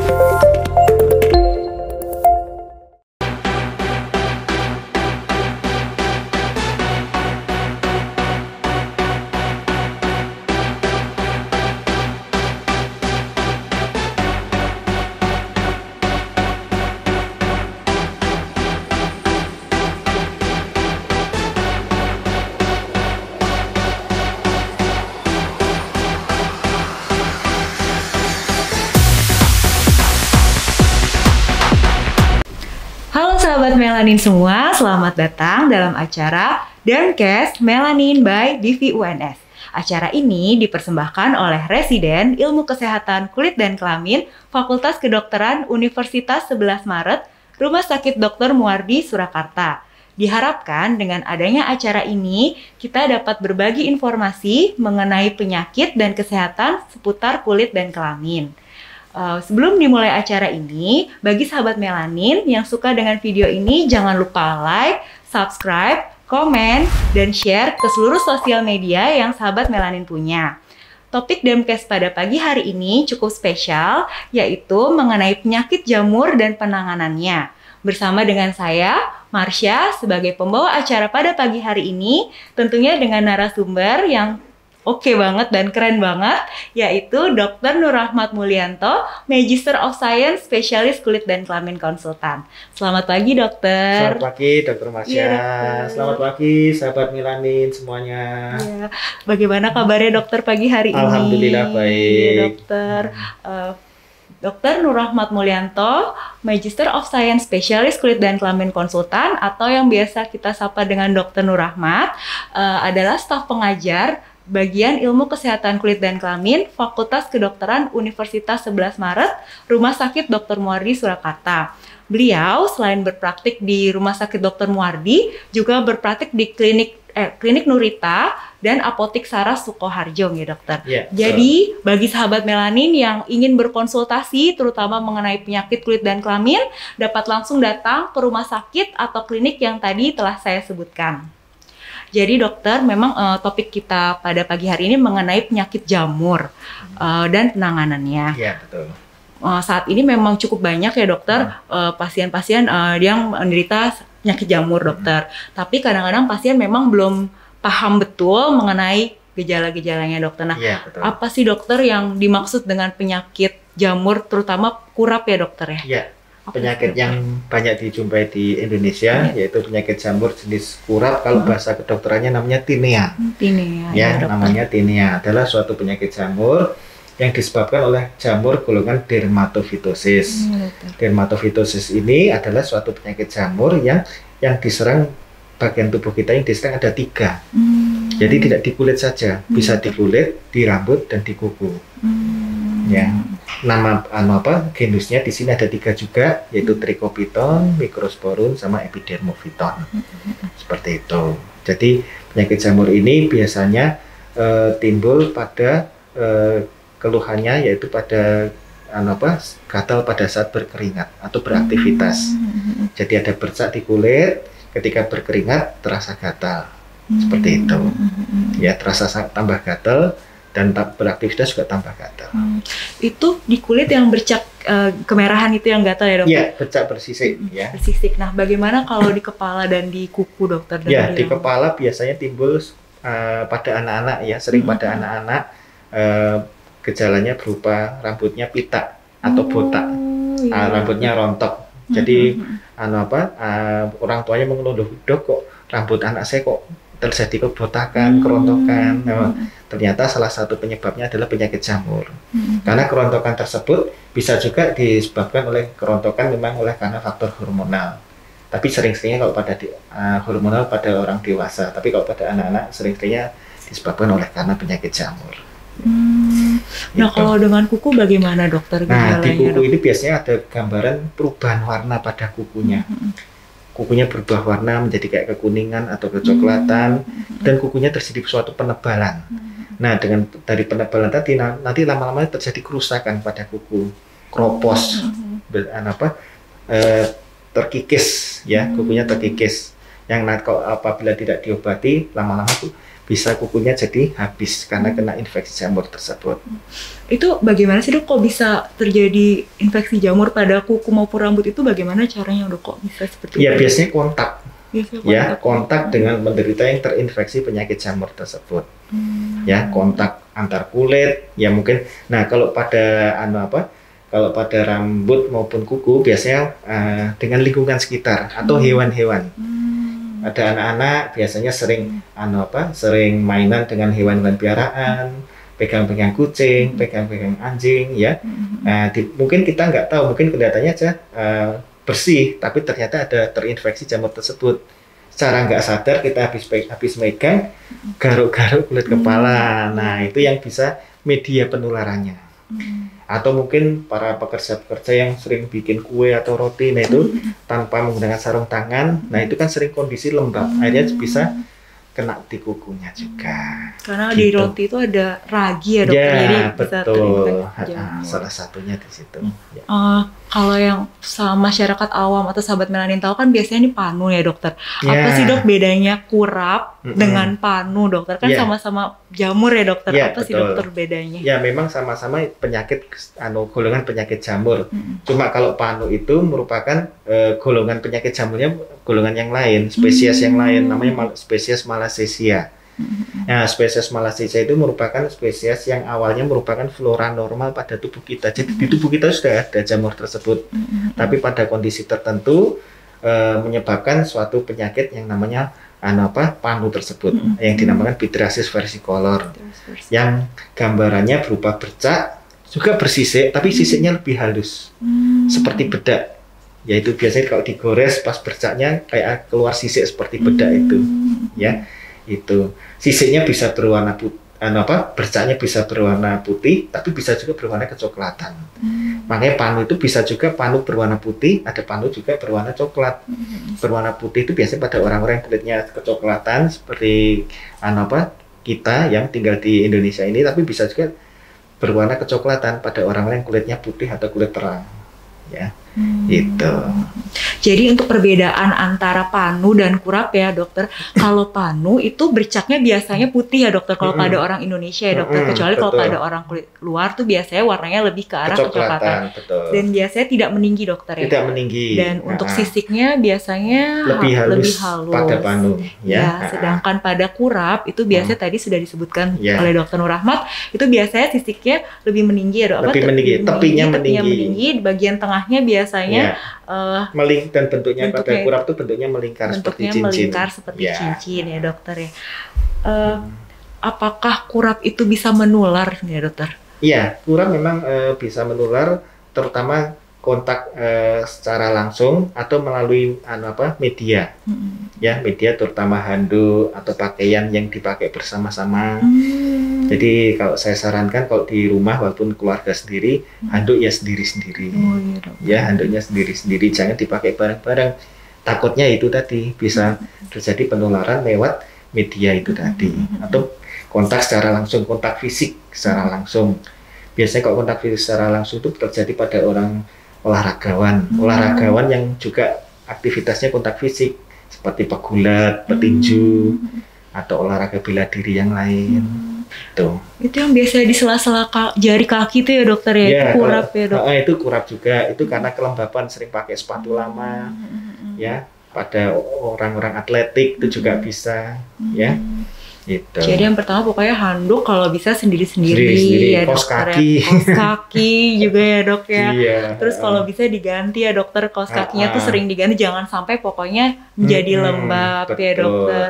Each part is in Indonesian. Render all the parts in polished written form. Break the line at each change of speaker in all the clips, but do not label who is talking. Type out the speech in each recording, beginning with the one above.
Halo sahabat Melanin semua, selamat datang dalam acara Dermcast Melanin by Divi UNS. Acara ini dipersembahkan oleh Residen Ilmu Kesehatan Kulit dan Kelamin Fakultas Kedokteran Universitas 11 Maret, Rumah Sakit Dr. Muardi, Surakarta. Diharapkan dengan adanya acara ini, kita dapat berbagi informasi mengenai penyakit dan kesehatan seputar kulit dan kelamin. Sebelum dimulai acara ini, bagi sahabat Melanin yang suka dengan video ini, jangan lupa like, subscribe, komen, dan share ke seluruh sosial media yang sahabat Melanin punya. Topik Dermcast pada pagi hari ini cukup spesial, yaitu mengenai penyakit jamur dan penanganannya. Bersama dengan saya, Marsha, sebagai pembawa acara pada pagi hari ini, tentunya dengan narasumber yang oke banget dan keren banget, yaitu Dr. Nur Rahmat Mulyanto, Magister of Science, Spesialis Kulit dan Kelamin Konsultan. Selamat pagi, dokter.
Selamat pagi, Dr. Marsha.
Ya,
selamat pagi, sahabat Melanin semuanya.
Ya. Bagaimana kabarnya dokter pagi hari ini?
Alhamdulillah baik.
Ya, dokter. Dr. Nur Rahmat Mulyanto, Magister of Science, Spesialis Kulit dan Kelamin Konsultan, atau yang biasa kita sapa dengan Dr. Nur Rahmat, adalah staf pengajar Bagian Ilmu Kesehatan Kulit dan Kelamin, Fakultas Kedokteran Universitas 11 Maret, Rumah Sakit Dr. Muardi, Surakarta. Beliau selain berpraktik di Rumah Sakit Dr. Muardi, juga berpraktik di klinik Nurita dan Apotik Saras Sukoharjo, ya dokter.
Yeah,
jadi bagi sahabat Melanin yang ingin berkonsultasi, terutama mengenai penyakit kulit dan kelamin, dapat langsung datang ke rumah sakit atau klinik yang tadi telah saya sebutkan. Jadi dokter, memang topik kita pada pagi hari ini mengenai penyakit jamur dan penanganannya.
Iya, betul.
Saat ini memang cukup banyak ya dokter, pasien-pasien yang menderita penyakit jamur dokter. Tapi kadang-kadang pasien memang belum paham betul mengenai gejala-gejalanya dokter. Nah,
ya, betul.
Apa sih dokter yang dimaksud dengan penyakit jamur, terutama kurap ya dokter ya?
Iya. Penyakit yang banyak dijumpai di Indonesia, yaitu penyakit jamur jenis kurap. Kalau bahasa kedokterannya namanya tinea.
Tinea,
ya namanya tinea adalah suatu penyakit jamur yang disebabkan oleh jamur golongan dermatofitosis. Dermatofitosis ini adalah suatu penyakit jamur yang diserang bagian tubuh kita, yang diserang ada 3. Jadi tidak di kulit saja, bisa di kulit, di rambut, dan di kuku. Ya, nama genusnya di sini ada 3 juga, yaitu Trichopiton, Microsporum, sama Epidermophyton. Seperti itu. Jadi penyakit jamur ini biasanya timbul pada keluhannya, yaitu pada gatal pada saat berkeringat atau beraktivitas. Jadi ada bercak di kulit, ketika berkeringat terasa gatal. Seperti itu. Ya, terasa tambah gatal. Dan beraktivitas juga tambah gatal.
Itu di kulit yang bercak kemerahan itu yang gatal ya dokter?
Iya, bercak bersisik. Ya.
Bersisik. Nah, bagaimana kalau di kepala dan di kuku dokter?
Ya, di kepala biasanya timbul pada anak-anak ya, sering pada anak-anak gejalanya berupa rambutnya pitak atau botak, rambutnya rontok. Jadi orang tuanya mengeluh, "Dok, kok rambut anak saya kok terjadi kebotakan, kerontokan." Ternyata salah satu penyebabnya adalah penyakit jamur. Karena kerontokan tersebut bisa juga disebabkan oleh kerontokan karena faktor hormonal. Tapi sering-seringnya kalau pada hormonal pada orang dewasa, tapi kalau pada anak-anak sering-seringnya disebabkan karena penyakit jamur.
Nah, kalau dengan kuku bagaimana dokter?
Nah, di kuku ini biasanya ada gambaran perubahan warna pada kukunya. Kukunya berubah warna menjadi kayak kekuningan atau kecoklatan, dan kukunya terjadi suatu penebalan. Nah, dari penebalan tadi nanti lama-lama terjadi kerusakan pada kuku, kropos, terkikis ya, kukunya terkikis. Yang apabila tidak diobati, lama-lama tuh bisa kukunya jadi habis karena kena infeksi jamur tersebut.
Itu bagaimana sih dok, kok bisa terjadi infeksi jamur pada kuku maupun rambut itu, bagaimana caranya dok, kok bisa seperti
Ya
itu?
biasanya kontak. Ya, kontak dengan penderita yang terinfeksi penyakit jamur tersebut. Ya, kontak antar kulit, ya mungkin. Nah, kalau pada kalau pada rambut maupun kuku biasanya dengan lingkungan sekitar atau hewan-hewan. Ada anak-anak biasanya sering sering mainan dengan hewan-hewan piaraan, pegang-pegang kucing, pegang-pegang anjing, ya. Mungkin kita nggak tahu, mungkin kelihatannya aja bersih, tapi ternyata ada terinfeksi jamur tersebut. Secara nggak sadar kita habis megang garuk-garuk kulit kepala. Nah, itu yang bisa media penularannya. Atau mungkin para pekerja-pekerja yang sering bikin kue atau roti, nah itu tanpa menggunakan sarung tangan, nah itu kan sering kondisi lembab, akhirnya bisa kena di kukunya juga.
Karena di roti itu ada ragi ya dokter,
ya,
jadi
betul.
bisa terinfeksi jamur.
Salah satunya di situ. Ya.
Kalau yang masyarakat awam atau sahabat melanin tahu kan biasanya ini panu ya dokter.
Ya.
Apa sih dok bedanya kurap dengan panu dokter? Kan sama-sama jamur ya dokter.
Ya,
apa
betul.
sih dokter bedanya?
Ya memang sama-sama penyakit golongan penyakit jamur. Cuma kalau panu itu merupakan golongan penyakit jamurnya golongan yang lain, spesies yang lain, namanya spesies Malassezia. Nah, spesies Malassezia itu merupakan spesies yang awalnya merupakan flora normal pada tubuh kita. Jadi di tubuh kita sudah ada jamur tersebut, tapi pada kondisi tertentu menyebabkan suatu penyakit yang namanya panu tersebut, yang dinamakan pityriasis versicolor, yang gambarannya berupa bercak, juga bersisik, tapi sisiknya lebih halus, seperti bedak. Yaitu biasanya kalau digores pas bercaknya kayak keluar sisik seperti bedak itu, ya. Itu sisiknya bisa berwarna putih, bercaknya bisa berwarna putih, tapi bisa juga berwarna kecoklatan. Makanya panu itu bisa juga panu berwarna putih, ada panu juga berwarna coklat. Berwarna putih itu biasanya pada orang-orang yang kulitnya kecoklatan seperti kita yang tinggal di Indonesia ini, tapi bisa juga berwarna kecoklatan pada orang-orang yang kulitnya putih atau kulit terang. Ya, itu.
Jadi untuk perbedaan antara panu dan kurap ya dokter, kalau panu itu bercaknya biasanya putih ya dokter, kalau pada orang Indonesia ya dokter, kecuali kalau pada orang kulit luar tuh biasanya warnanya lebih ke arah kecoklatan. Dan biasanya tidak meninggi dokter ya.
Tidak meninggi.
Dan untuk sisiknya biasanya lebih halus
pada panu
ya. Sedangkan pada kurap itu biasanya tadi sudah disebutkan oleh dokter Nur Rahmat, itu biasanya sisiknya lebih meninggi ya dok.
Lebih meninggi, tepinya
meninggi, di bagian tengahnya biasanya
dan bentuknya pada kurap itu bentuknya melingkar seperti cincin.
Cincin ya dokter ya. Apakah kurap itu bisa menular ya dokter?
Iya, kurap memang bisa menular, terutama kontak secara langsung atau melalui media. Ya, media terutama handuk atau pakaian yang dipakai bersama-sama. Jadi kalau saya sarankan kalau di rumah walaupun keluarga sendiri, handuk ya sendiri-sendiri. Ya, handuknya sendiri-sendiri, jangan dipakai bareng-bareng. Takutnya itu tadi bisa terjadi penularan lewat media itu tadi, atau kontak secara langsung, kontak fisik secara langsung. Biasanya kalau kontak fisik secara langsung itu terjadi pada orang olahragawan yang juga aktivitasnya kontak fisik seperti pegulat, petinju, atau olahraga bela diri yang lain.
Itu yang biasanya di sela-sela jari kaki itu ya dokter ya, itu kurap ya dok?
Itu kurap juga, itu karena kelembapan sering pakai sepatu lama, ya. Pada orang-orang atletik itu juga bisa, ya. Gitu.
Jadi yang pertama pokoknya handuk kalau bisa sendiri-sendiri ya
kaos
dokter
kaki.
Ya. Kaos kaki juga ya dok ya.
Iya.
Terus kalau bisa diganti ya dokter, kaos kakinya tuh sering diganti, jangan sampai pokoknya menjadi lembab ya dokter.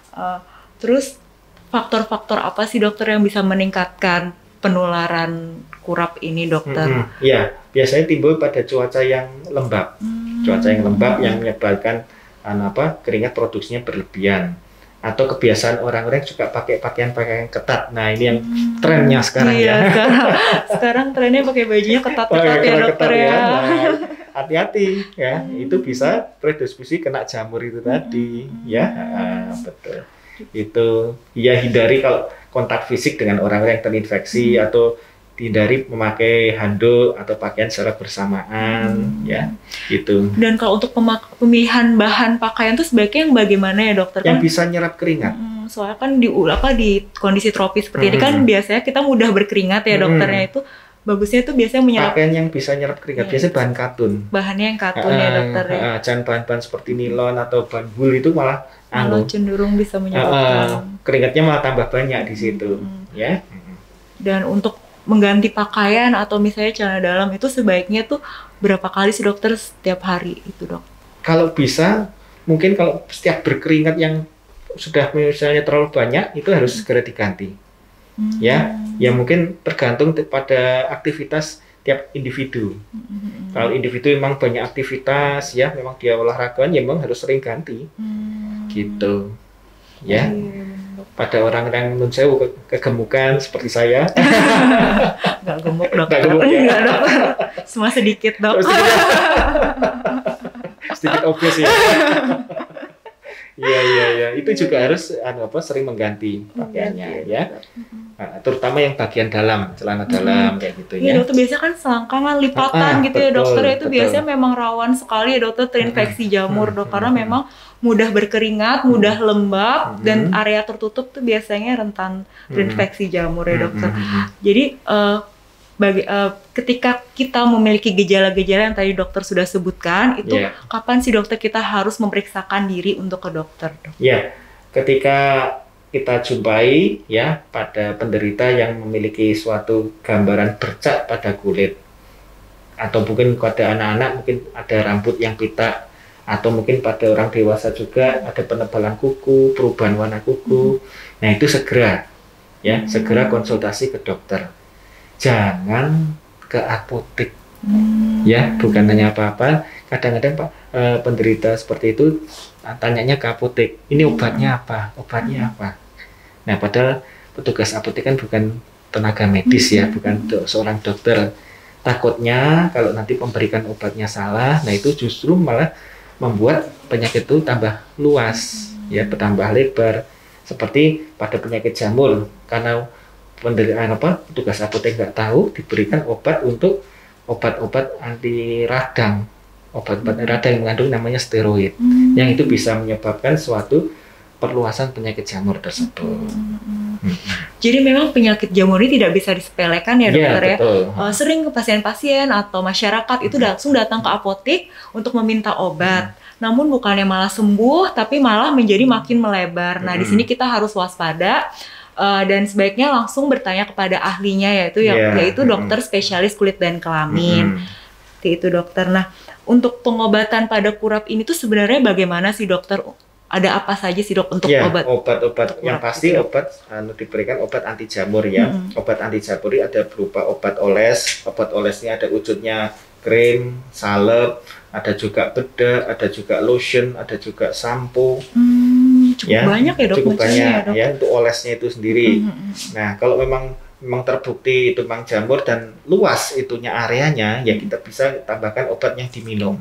Terus faktor-faktor apa sih dokter yang bisa meningkatkan penularan kurap ini dokter?
Iya, biasanya timbul pada cuaca yang lembab. Cuaca yang lembab yang menyebabkan keringat produksinya berlebihan. Atau kebiasaan orang-orang suka pakai pakaian-pakaian ketat. Nah, ini yang trennya sekarang ya.
Sekarang trennya pakai bajunya ketat-ketat ya dokter ya.
Nah, hati-hati ya, itu bisa predisposisi kena jamur itu tadi ya. Betul. Itu ya, hindari kalau kontak fisik dengan orang-orang yang terinfeksi, atau hindari memakai handuk atau pakaian secara bersamaan, ya, gitu.
Dan kalau untuk pemilihan bahan pakaian itu sebaiknya yang bagaimana ya dokter?
Yang bisa nyerap keringat.
Soalnya kan di kondisi tropis seperti ini kan biasanya kita mudah berkeringat ya dokternya, itu bagusnya itu biasanya menyerap
pakaian yang bisa nyerap keringat, biasanya bahan katun.
Bahannya yang katun ya dokter ya.
Jangan bahan-bahan seperti nilon atau bahan wool, itu malah
cenderung bisa menyebabkan
keringatnya malah tambah banyak di situ, ya.
Dan untuk mengganti pakaian atau misalnya celana dalam itu sebaiknya tuh berapa kali sih dokter setiap hari itu dok?
Kalau bisa, mungkin kalau setiap berkeringat yang sudah misalnya terlalu banyak, itu harus segera diganti. Ya mungkin tergantung pada aktivitas tiap individu. Kalau individu memang banyak aktivitas, ya memang dia olahragawan, ya memang harus sering ganti. Gitu. Ya. Pada orang yang menurut saya kegemukan seperti saya.
Nggak gemuk dokter. Nggak dokter. Cuma sedikit dok.
Sedikit obes ya. Iya. Itu juga harus sering mengganti pakaiannya ya. Nah, terutama yang bagian dalam, celana dalam kayak gitu ya.
Iya dokter, biasanya kan selangkangan lipatan gitu ya dokter, itu biasanya memang rawan sekali ya dokter terinfeksi jamur dok, karena memang mudah berkeringat, mudah lembab, dan area tertutup tuh biasanya rentan terinfeksi jamur ya dokter. Jadi ketika kita memiliki gejala-gejala yang tadi dokter sudah sebutkan, itu kapan sih dokter kita harus memeriksakan diri untuk ke dokter?
Ya, ketika kita jumpai ya pada penderita yang memiliki suatu gambaran bercak pada kulit, atau mungkin pada anak-anak mungkin ada rambut yang pitak, atau mungkin pada orang dewasa juga ada penebalan kuku, perubahan warna kuku. Nah itu segera konsultasi ke dokter. Jangan ke apotek. Ya, bukan hanya apa-apa. Kadang-kadang Pak penderita seperti itu tanyanya ke apotek. Ini obatnya apa? Obatnya apa? Nah, padahal petugas apotek kan bukan tenaga medis ya, bukan seorang dokter. Takutnya kalau nanti memberikan obatnya salah, nah itu justru malah membuat penyakit itu tambah luas, ya, bertambah lebar. Seperti pada penyakit jamur, karena petugas apotek nggak tahu, diberikan obat untuk obat-obat anti radang, obat-obat radang yang mengandung namanya steroid, yang itu bisa menyebabkan suatu perluasan penyakit jamur tersebut.
Jadi memang penyakit jamur ini tidak bisa disepelekan ya dokter ya. Sering ke pasien-pasien atau masyarakat itu langsung datang ke apotek untuk meminta obat. Namun bukannya malah sembuh, tapi malah menjadi makin melebar. Nah di sini kita harus waspada. Dan sebaiknya langsung bertanya kepada ahlinya yaitu dokter spesialis kulit dan kelamin. Itu dokter. Nah, untuk pengobatan pada kurap ini tuh sebenarnya bagaimana sih dokter? Ada apa saja sih dok untuk
obat-obat yang pasti obat diberikan obat anti jamur ya. Obat anti jamur ada berupa obat oles. Obat olesnya ada wujudnya krim, salep, ada juga bedak, ada juga lotion, ada juga sampo.
Cukup banyak ya dok.
Cukup banyak ya untuk olesnya itu sendiri. Nah kalau memang terbukti itu memang jamur dan luas itunya areanya, ya kita bisa tambahkan obat yang diminum.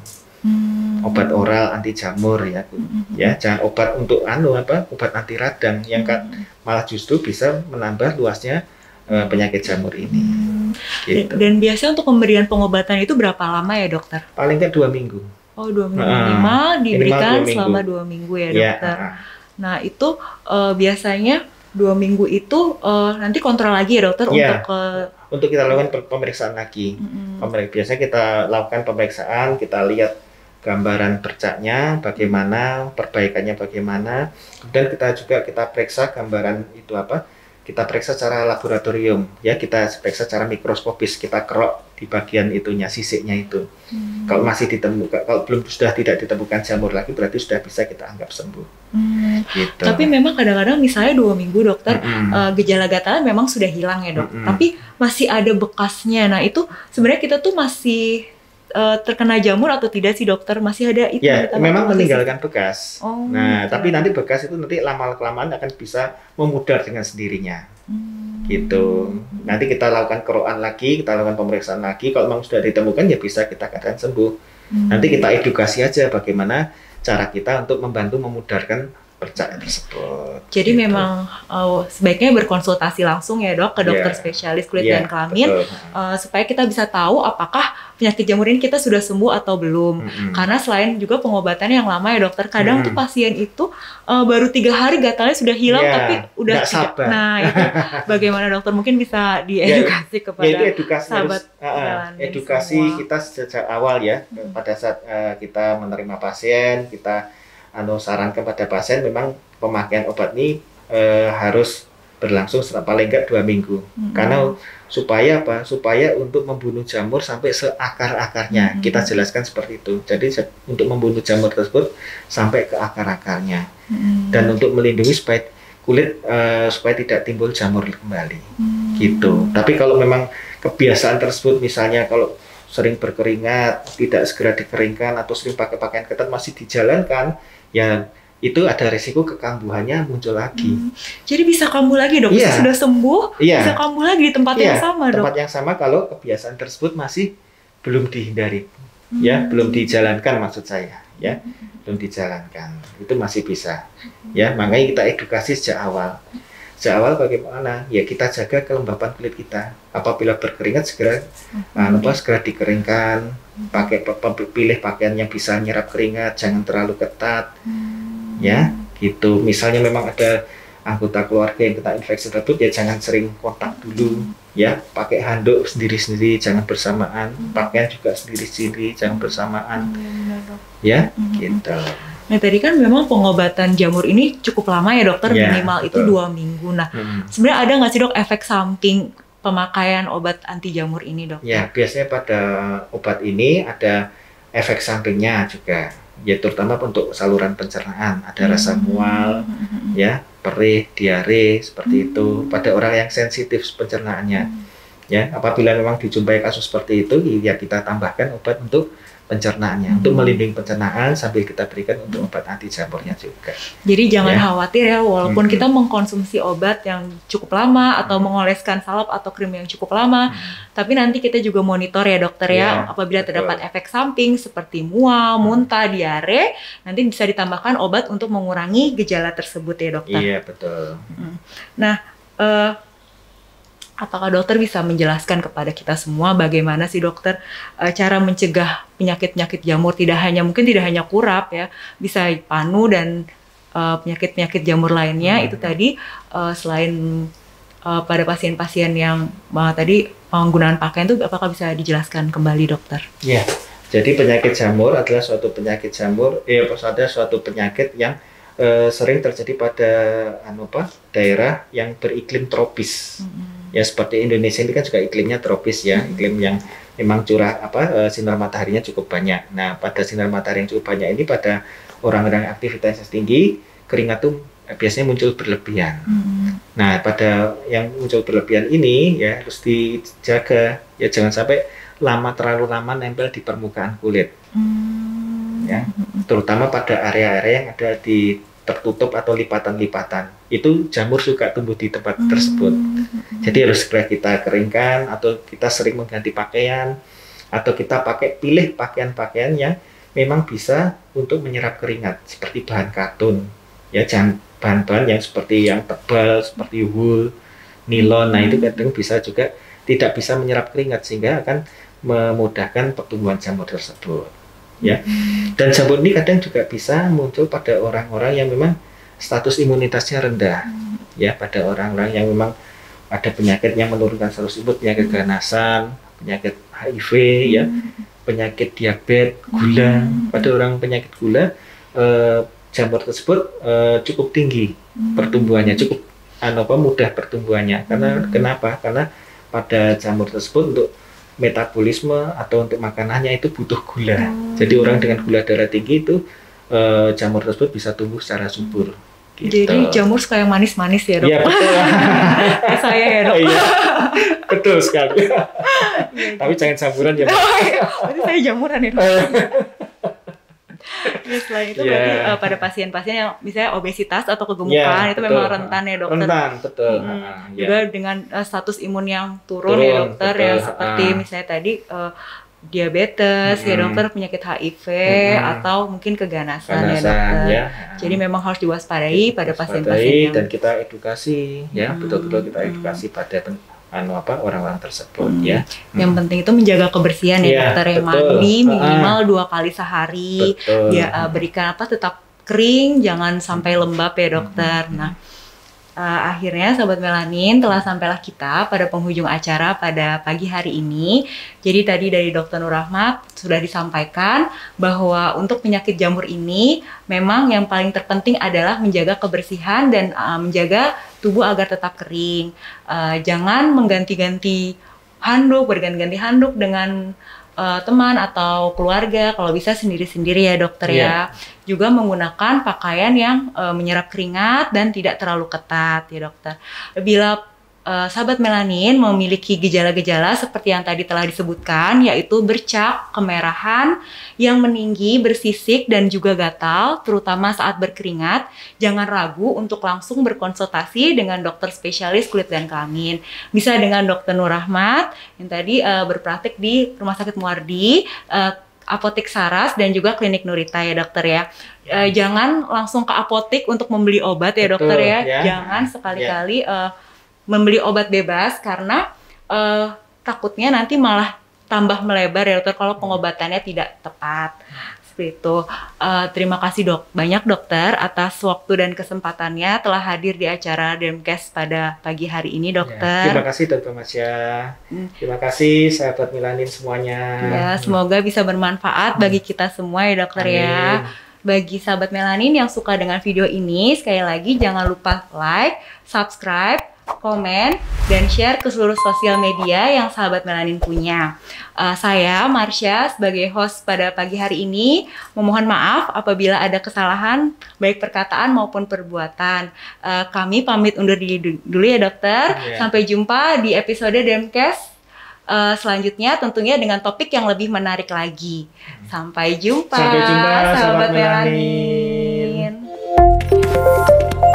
Obat oral anti jamur ya, jangan obat untuk obat anti radang yang malah justru bisa menambah luasnya penyakit jamur ini. Gitu.
Dan biasanya untuk pemberian pengobatan itu berapa lama ya dokter?
Paling nggak 2 minggu.
Oh 2 minggu minimal diberikan selama 2 minggu ya dokter. Nah itu biasanya 2 minggu itu nanti kontrol lagi ya dokter
untuk kita lakukan pemeriksaan lagi. Biasanya kita lakukan pemeriksaan, kita lihat gambaran bercaknya bagaimana, perbaikannya bagaimana, dan kita periksa gambaran itu kita periksa secara laboratorium ya, kita periksa secara mikroskopis, kita kerok di bagian itunya, sisiknya itu. Kalau masih ditemukan, kalau sudah tidak ditemukan jamur lagi, berarti sudah bisa kita anggap sembuh. Gitu.
Tapi memang kadang-kadang misalnya 2 minggu dokter gejala gatal memang sudah hilang ya dok, tapi masih ada bekasnya. Nah itu sebenarnya kita tuh masih terkena jamur atau tidak sih dokter? Masih ada itu?
Ya, memang meninggalkan bekas. Nah, tapi nanti bekas itu nanti lama-kelamaan akan bisa memudar dengan sendirinya. Gitu. Nanti kita lakukan kerokan lagi, kita lakukan pemeriksaan lagi. Kalau memang sudah ditemukan ya bisa kita katakan sembuh. Nanti kita edukasi aja bagaimana cara kita untuk membantu memudarkan percaya tersebut.
Jadi
gitu.
memang sebaiknya berkonsultasi langsung ya dok ke dokter spesialis kulit dan kelamin supaya kita bisa tahu apakah penyakit jamur ini kita sudah sembuh atau belum. Karena selain juga pengobatan yang lama ya dokter, kadang tuh pasien itu baru 3 hari gatalnya sudah hilang tapi udah tidak.
Sabar.
Nah itu bagaimana dokter, mungkin bisa diedukasi kepada sahabat
edukasi kita sejak awal ya. Pada saat kita menerima pasien, kita saran kepada pasien memang pemakaian obat ini harus berlangsung paling enggak 2 minggu. Karena supaya apa? Supaya untuk membunuh jamur sampai seakar-akarnya. Kita jelaskan seperti itu. Jadi untuk membunuh jamur tersebut sampai ke akar-akarnya. Dan untuk melindungi supaya kulit supaya tidak timbul jamur kembali. Gitu. Tapi kalau memang kebiasaan tersebut, misalnya kalau sering berkeringat, tidak segera dikeringkan atau sering pakai pakaian ketat masih dijalankan, ya itu ada risiko kekambuhannya muncul lagi. Jadi bisa kambuh lagi dok? Sudah sembuh, bisa kambuh lagi di tempat yang sama dok? Tempat yang sama kalau kebiasaan tersebut masih belum dihindari, ya belum dijalankan maksud saya, ya belum dijalankan, itu masih bisa, ya makanya kita edukasi sejak awal. Sejak awal bagaimana? Ya kita jaga kelembapan kulit kita. Apabila berkeringat segera segera dikeringkan, pilih pakaian yang bisa nyerap keringat, jangan terlalu ketat. Ya, gitu. Misalnya memang ada anggota keluarga yang kena infeksi tersebut, ya jangan sering kontak dulu. Ya, pakai handuk sendiri-sendiri, jangan bersamaan. Pakaian juga sendiri-sendiri, jangan bersamaan. Ya, gitu.
Nah tadi kan memang pengobatan jamur ini cukup lama ya dokter, minimal itu 2 minggu. Nah sebenarnya ada nggak sih dok efek samping pemakaian obat anti jamur ini dok?
Ya biasanya pada obat ini ada efek sampingnya juga, ya terutama untuk saluran pencernaan, ada rasa mual, ya perih, diare seperti itu pada orang yang sensitif pencernaannya. Ya apabila memang dijumpai kasus seperti itu, ya kita tambahkan obat untuk pencernaannya, untuk melindungi pencernaan sambil kita berikan untuk obat anti jamurnya juga.
Jadi jangan khawatir ya, walaupun kita mengkonsumsi obat yang cukup lama atau mengoleskan salep atau krim yang cukup lama, tapi nanti kita juga monitor ya dokter ya, apabila terdapat efek samping seperti mual, muntah, diare, nanti bisa ditambahkan obat untuk mengurangi gejala tersebut ya dokter.
Iya betul.
Nah, apakah dokter bisa menjelaskan kepada kita semua bagaimana sih dokter cara mencegah penyakit-penyakit jamur, tidak hanya kurap ya, bisa panu dan penyakit-penyakit jamur lainnya itu tadi selain pada pasien-pasien yang tadi penggunaan pakaian itu apakah bisa dijelaskan kembali dokter?
Ya, jadi penyakit jamur adalah suatu penyakit jamur, ada suatu penyakit yang sering terjadi pada daerah yang beriklim tropis. Ya seperti Indonesia ini kan juga iklimnya tropis ya, iklim yang memang sinar mataharinya cukup banyak. Nah pada sinar matahari yang cukup banyak ini pada orang-orang aktivitasnya tinggi, keringat tuh biasanya muncul berlebihan. Nah pada yang muncul berlebihan ini ya harus dijaga, ya jangan sampai terlalu lama nempel di permukaan kulit. Ya, terutama pada area-area yang ada di tertutup atau lipatan-lipatan, itu jamur suka tumbuh di tempat tersebut. Jadi harus segera kita keringkan, atau kita sering mengganti pakaian, atau kita pilih pakaian-pakaian yang memang bisa untuk menyerap keringat, seperti bahan katun, ya jangan bahan-bahan yang seperti yang tebal, seperti wool, nilon. Nah itu kadang bisa juga tidak bisa menyerap keringat sehingga akan memudahkan pertumbuhan jamur tersebut. Ya, dan jamur ini kadang juga bisa muncul pada orang-orang yang memang status imunitasnya rendah, ya pada orang-orang yang memang ada penyakit yang menurunkan status imun, penyakit ganasan, penyakit HIV, ya, penyakit diabetes, gula. Pada orang penyakit gula, jamur tersebut cukup tinggi pertumbuhannya, cukup mudah pertumbuhannya. Kenapa? Karena pada jamur tersebut untuk metabolisme atau untuk makanannya itu butuh gula. Jadi orang dengan gula darah tinggi itu jamur tersebut bisa tumbuh secara subur. Gitu.
Jadi jamur suka yang manis-manis ya dok?
Iya betul.
Saya ya dok.
Iya, betul sekali. Tapi jangan campuran ya.
Berarti saya jamuran ya dok. Ya, selain itu berarti pada pasien-pasien yang misalnya obesitas atau kegemukan itu memang rentan ya dokter.
Rentan, betul.
Juga dengan status imun yang turun ya dokter,
betul.
ya seperti misalnya tadi diabetes ya dokter, penyakit HIV atau mungkin keganasan ya dokter.
Ya.
Jadi memang harus diwaspadai pada pasien-pasien yang
dan kita edukasi ya, betul-betul kita edukasi pada orang-orang tersebut ya.
Yang penting itu menjaga kebersihan ya dokter, ya mandi minimal 2 kali sehari. Ya berikan tetap kering, jangan sampai lembab ya dokter. Nah, akhirnya Sobat Melanin telah sampailah kita pada penghujung acara pada pagi hari ini. Jadi tadi dari Dr. Nur Rahmat sudah disampaikan bahwa untuk penyakit jamur ini memang yang paling terpenting adalah menjaga kebersihan dan menjaga tubuh agar tetap kering. Jangan mengganti-ganti handuk, berganti-ganti handuk dengan teman atau keluarga, kalau bisa sendiri-sendiri ya dokter ya. Juga menggunakan pakaian yang menyerap keringat dan tidak terlalu ketat ya dokter. Bila sahabat melanin memiliki gejala-gejala seperti yang tadi telah disebutkan, yaitu bercak, kemerahan yang meninggi, bersisik dan juga gatal, terutama saat berkeringat, jangan ragu untuk langsung berkonsultasi dengan dokter spesialis kulit dan kelamin. Bisa dengan Dr. Nur Rahmat yang tadi berpraktik di Rumah Sakit Muardi, Apotek Saras dan juga Klinik Nurita ya dokter ya. Jangan langsung ke apotek untuk membeli obat ya dokter ya. Jangan sekali-kali membeli obat bebas karena takutnya nanti malah tambah melebar ya dokter kalau pengobatannya tidak tepat. Seperti itu. Terima kasih banyak dokter atas waktu dan kesempatannya telah hadir di acara Dermcast pada pagi hari ini dokter.
Terima kasih Dr. Masya. Terima kasih sahabat Melanin semuanya.
Ya, semoga bisa bermanfaat bagi kita semua ya dokter ya. Bagi sahabat Melanin yang suka dengan video ini, sekali lagi jangan lupa like, subscribe, komen, dan share ke seluruh sosial media yang sahabat Melanin punya. Saya, Marsha, sebagai host pada pagi hari ini, memohon maaf apabila ada kesalahan, baik perkataan maupun perbuatan. Kami pamit undur diri dulu ya dokter. Sampai jumpa di episode Dermcast selanjutnya, tentunya dengan topik yang lebih menarik lagi. Sampai jumpa
sahabat
Melanin.